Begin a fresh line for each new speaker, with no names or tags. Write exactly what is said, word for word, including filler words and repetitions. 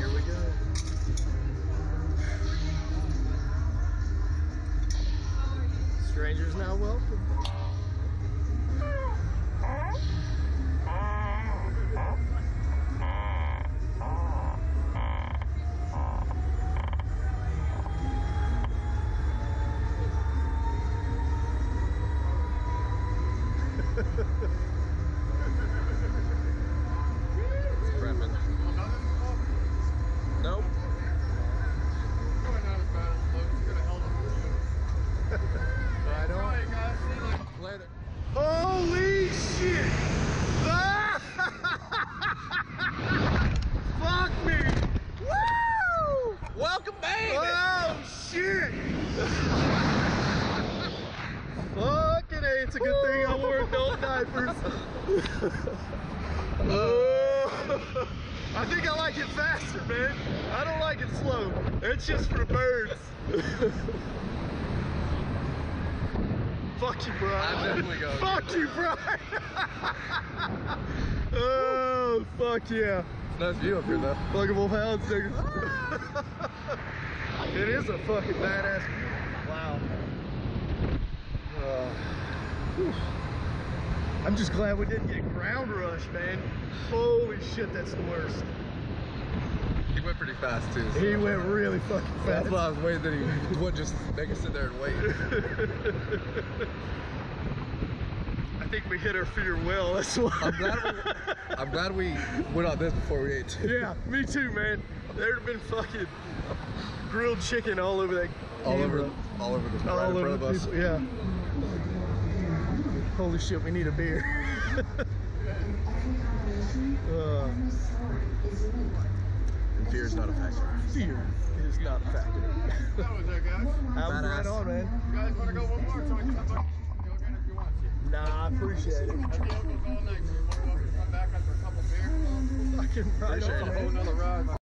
Here we go. Strangers not welcome.
It's prepping. Nope.
Right on.
Later.
Holy shit! Ah! Fuck me! Woo!
Welcome, baby.
Oh shit! Fucking A, it's a good thing I wore adult diapers. Oh, I think I like it faster, man. I don't like it slow. It's just for birds. Fuck you, Brian.
I'm definitely going.
Fuck you, Brian. Oh, fuck yeah.
It's a nice view up here, though.
Fuckable pound stickers. It is a fucking badass view. Wow. Uh, whew. I'm just glad we didn't get ground rush, man. Holy shit, that's the worst.
He went pretty fast, too. So.
He went really fucking fast.
That's why I was waiting that he wouldn't just make us sit there and wait.
I think we hit our fear well, that's why.
I'm glad we, I'm glad we went on this before we ate, too.
Yeah, me too, man. There'd have been fucking grilled chicken all over that
All
camera.
over, all over the
all
right in
over
front of us.
people, yeah. Holy shit, we need a beer. uh,
And fear is not a factor.
fear is not a factor.
That was there, guys.
I'm
Badass.
right on, man.
You guys want to go one more? So I can come back. Go again if you want to.
Nah, I appreciate it.
I'll be open all night. So you're more than welcome to come back after a couple beers.
Fucking right
Appreciate
on,
it.
man.
Another ride.